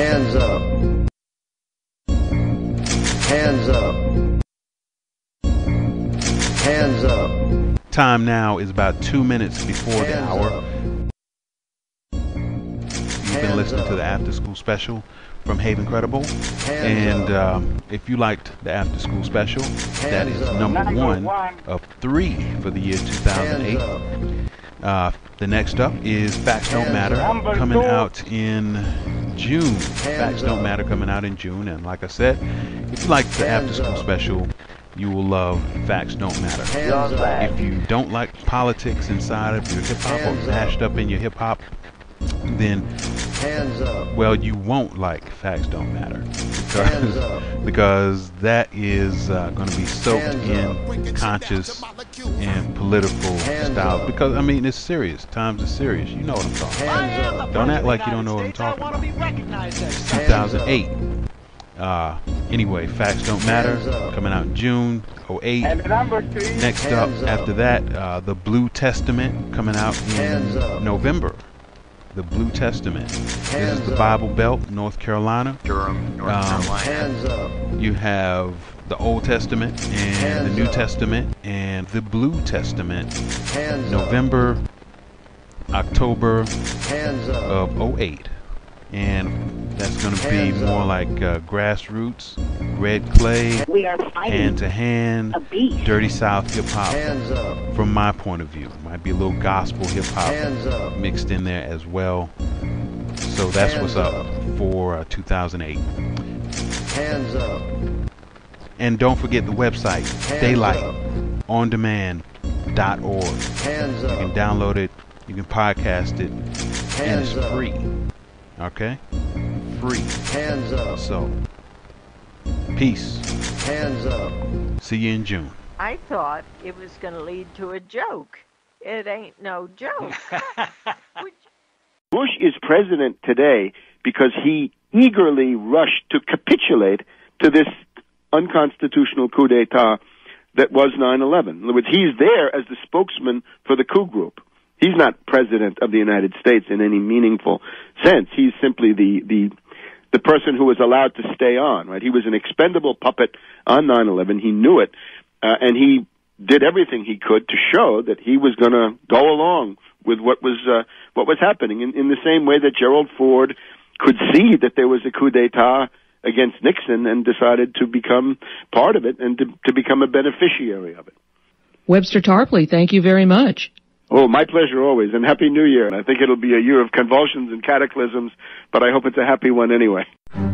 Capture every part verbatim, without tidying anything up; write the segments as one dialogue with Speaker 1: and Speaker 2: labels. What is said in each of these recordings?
Speaker 1: Hands up. Hands up. Hands up.
Speaker 2: Time now is about two minutes before the hour. You've been listening to the After School Special from Haven Credible. And um, if you liked the After School Special, that is number one of three for the year two thousand eight. Uh, the next up is Facts Don't Matter, coming out in June. Facts Don't Matter coming out in June. And like I said, if you like the After School Special, you will love Facts Don't Matter. If you don't like politics inside of your hip-hop or mashed up in your hip-hop, then, well, you won't like Facts Don't Matter. Because, because that is uh, going to be soaked in conscious and political styles. Because, I mean, it's serious. Times are serious. You know what I'm talking about. Don't act like you don't know what I'm talking about. It's two thousand eight. Uh, anyway, Facts Don't Matter, coming out in June oh eight. Next up, after that, uh, The Blue Testament, coming out in November. The Blue Testament. This is the Bible Belt, North Carolina.
Speaker 3: Durham, North
Speaker 2: um,
Speaker 3: Carolina.
Speaker 2: You have the Old Testament and the New Testament and the Blue Testament. November, October of oh eight. And that's going to be more like uh, grassroots, red clay, hand to hand, dirty South hip hop. From my point of view, might be a little gospel hip hop mixed in there as well. So that's what's up for uh, two thousand eight. Hands up. And don't forget the website, daylight on demand dot org. You can download it, you can podcast it, and it's free. Okay? Free. Hands up. So, peace. Hands up. See you in June.
Speaker 4: I thought it was going to lead to a joke. It ain't no joke.
Speaker 5: Bush is president today because he eagerly rushed to capitulate to this unconstitutional coup d'etat that was nine eleven. In other words, he's there as the spokesman for the coup group. He's not president of the United States in any meaningful sense. He's simply the, the, the person who was allowed to stay on, right? He was an expendable puppet on nine eleven. He knew it, uh, and he did everything he could to show that he was going to go along with what was, uh, what was happening in, in the same way that Gerald Ford could see that there was a coup d'etat against Nixon and decided to become part of it and to, to become a beneficiary of it.
Speaker 6: Webster Tarpley, thank you very much.
Speaker 5: Oh, my pleasure always, and Happy New Year. And I think it'll be a year of convulsions and cataclysms, but I hope it's a happy one anyway.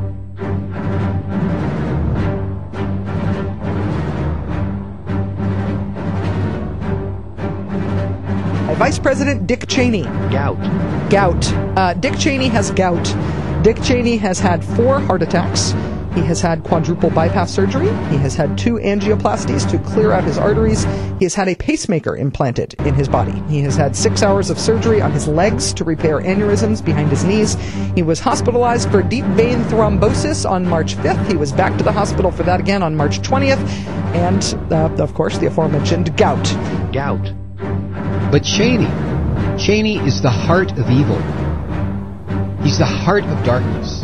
Speaker 7: Vice President Dick Cheney.
Speaker 3: Gout.
Speaker 7: Gout. Uh, Dick Cheney has gout. Dick Cheney has had four heart attacks. He has had quadruple bypass surgery. He has had two angioplasties to clear out his arteries. He has had a pacemaker implanted in his body. He has had six hours of surgery on his legs to repair aneurysms behind his knees. He was hospitalized for deep vein thrombosis on March fifth. He was back to the hospital for that again on March twentieth. And, uh, of course, the aforementioned gout.
Speaker 3: Gout.
Speaker 8: But Cheney, Cheney is the heart of evil. He's the heart of darkness.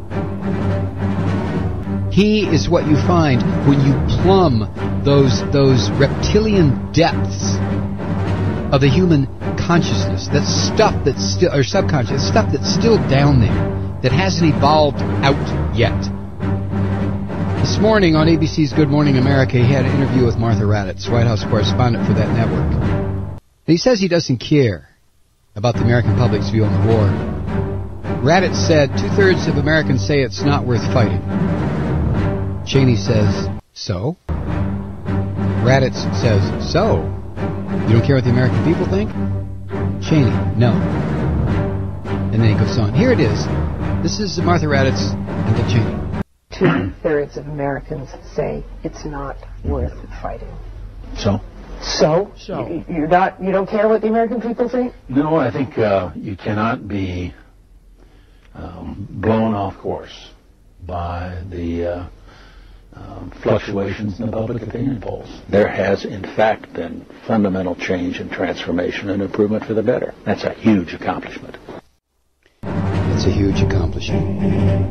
Speaker 8: He is what you find when you plumb those those reptilian depths of the human consciousness. That stuff that's still, or subconscious, stuff that's still down there, that hasn't evolved out yet. This morning on A B C's Good Morning America, he had an interview with Martha Raddatz, White House correspondent for that network. And he says he doesn't care about the American public's view on the war. Raddatz said two-thirds of Americans say it's not worth fighting. Cheney says, so? Raddatz says, so? You don't care what the American people think? Cheney, no. And then he goes on. Here it is. This is Martha Raddatz and Dick Cheney.
Speaker 9: Two-thirds of Americans say it's not worth fighting.
Speaker 10: So?
Speaker 9: So?
Speaker 10: So.
Speaker 9: You, you're not, you don't care what the American people think?
Speaker 10: No, I think uh, you cannot be um, blown off course by the uh, um, fluctuations in the public opinion polls. There has, in fact, been fundamental change and transformation and improvement for the better. That's a huge accomplishment.
Speaker 8: That's That's a huge accomplishment.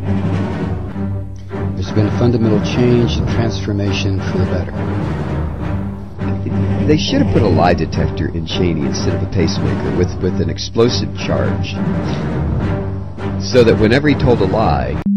Speaker 8: There's been a fundamental change and transformation for the better.
Speaker 3: They should have put a lie detector in Cheney instead of a pacemaker with, with an explosive charge, so that whenever he told a lie,